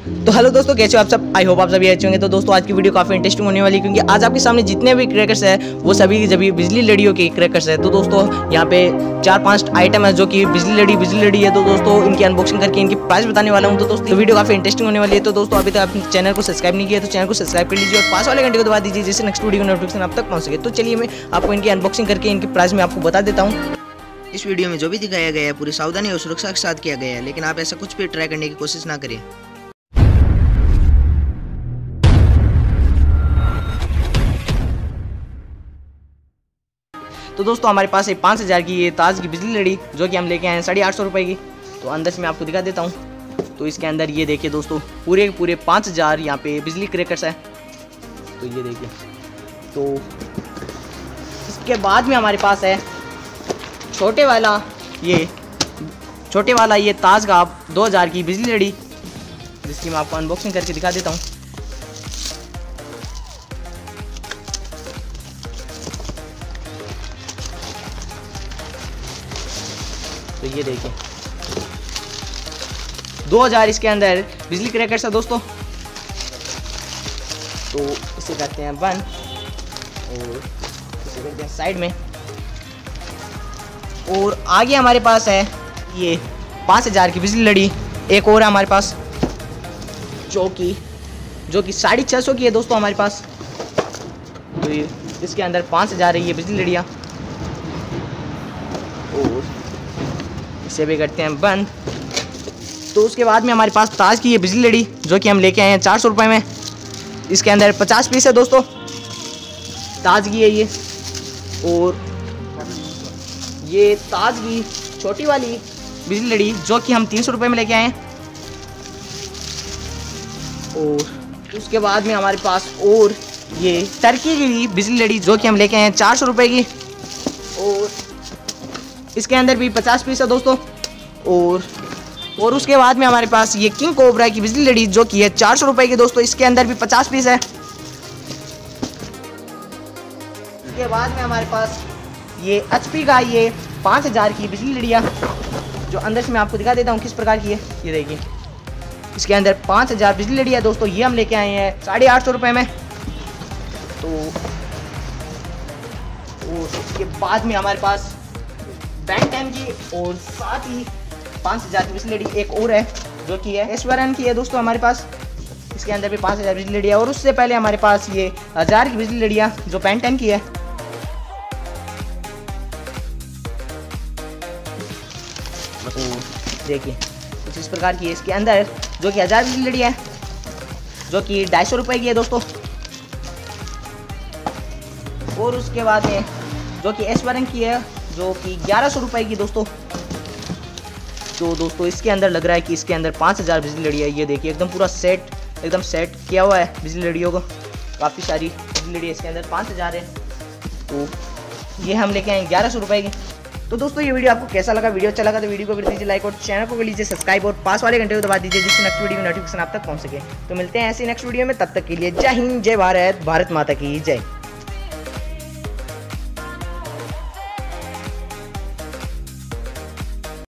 तो हेलो दोस्तों, कैसे हो आप सब। आई होप आप सभी अच्छे होंगे। तो दोस्तों आज की वीडियो काफ़ी इंटरेस्टिंग होने वाली है, क्योंकि आज आपके सामने जितने भी क्रैकर्स है वो सभी जब बिजली लड़ियों के क्रैकर्स है। तो दोस्तों यहाँ पे 4-5 आइटम है जो कि बिजली लड़ी है। तो दोस्तों इनकी अनबॉक्सिंग करके इनकी प्राइस बताने वाला हूँ। तो दोस्तों वीडियो काफ़ी इंटरेस्टिंग होने वाली है। तो दोस्तों अभी तक आप चैनल को सब्सक्राइब नहीं किया तो चैनल को सब्सक्राइब कर लीजिए और पास वाले घंटे को दबा दीजिए, जिससे नेक्स्ट वीडियो नोटिफिकेशन आप तक पहुँच सके। तो चलिए मैं आपको इनकी अनबॉक्सिंग करके इनकी प्राइस में आपको बता देता हूँ। इस वीडियो में जो भी दिखाया गया है पूरी सावधानी और सुरक्षा के साथ किया गया है, लेकिन आप ऐसा कुछ भी ट्राई करने की कोशिश ना करें। तो दोस्तों हमारे पास है 5000 की ये ताज की बिजली लड़ी, जो कि हम लेके आए हैं 850 रुपये की। तो अंदर से मैं आपको दिखा देता हूँ। तो इसके अंदर ये देखिए दोस्तों, पूरे 5000 यहाँ पे बिजली क्रैकर्स है। तो ये देखिए। तो इसके बाद में हमारे पास है छोटे वाला ये ताज का 2000 की बिजली लड़ी, जिसकी मैं आपको अनबॉक्सिंग करके दिखा देता हूँ। तो ये देखिए 2000 इसके अंदर बिजली क्रैकर्स है दोस्तों। तो इसे करते हैं बंद और इसे करते हैं साइड में। और आगे हमारे पास है ये 5000 की बिजली लड़ी, एक और है हमारे पास जो कि 650 की है दोस्तों हमारे पास। तो ये इसके अंदर 5000 है ये बिजली लड़ियाँ। और इसे भी करते हैं बंद। तो उसके बाद में हमारे पास ताज की ये बिजली लड़ी, जो कि हम लेके आए हैं 400 रुपये में। इसके अंदर 50 पीस है दोस्तों, ताज की है ये। और ये ताज की छोटी वाली बिजली लड़ी, जो कि हम 300 रुपये में लेके आए हैं। और उसके बाद में हमारे पास और ये टर्की की बिजली लड़ी, जो कि हम लेके आए हैं 400 रुपये की। और इसके अंदर भी 50 पीस है दोस्तों। और उसके बाद में हमारे पास ये किंग कोबरा की बिजली लड़ी, जो कि है 400 रुपये की दोस्तों। इसके अंदर भी 50 पीस है। इसके बाद में हमारे पास ये HP का ये 5000 की बिजली लड़ियाँ, जो अंदर से मैं आपको दिखा देता हूँ किस प्रकार की है। ये देखिए इसके अंदर 5000 बिजली लड़ी है दोस्तों। ये हम लेके आए हैं 850 रुपये में। तो उसके बाद में हमारे पास बैंक टाइम की और साथ ही 5000 की बिजली लड़ी एक और है, जो कि है एसवरन की है दोस्तों हमारे पास। इसके अंदर भी 5000 बिजली लड़ी है। और उससे पहले हमारे पास ये 1000 की बिजली लड़ियाँ, जो बैंक टाइम की है। देखिए कुछ इस प्रकार की है इसके अंदर, जो कि 1000 बिजली लड़ी है, जो कि 250 रुपये की है दोस्तों। और उसके बाद में जो कि एसवरन की है, जो कि 1100 रुपये की दोस्तों। तो दोस्तों इसके अंदर लग रहा है कि इसके अंदर 5000 बिजली लड़ी है। ये देखिए एकदम पूरा एकदम सेट किया हुआ है बिजली लड़ियों को। काफ़ी सारी बिजली लड़ी इसके अंदर 5000 है। तो ये हम लेके आए 1100 रुपये की। तो दोस्तों ये वीडियो आपको कैसा लगा? वीडियो अच्छा लगा तो वीडियो को कर दीजिए लाइक और चैनल को कर लीजिए सब्सक्राइब और पास वाले घंटे को दबा दीजिए, जिससे नेक्स्ट वीडियो में नोटिफिकेशन आप तक पहुँच सके। तो मिलते हैं ऐसी नेक्स्ट वीडियो में, तब तक के लिए जय हिंद, जय भारत, भारत माता की जय।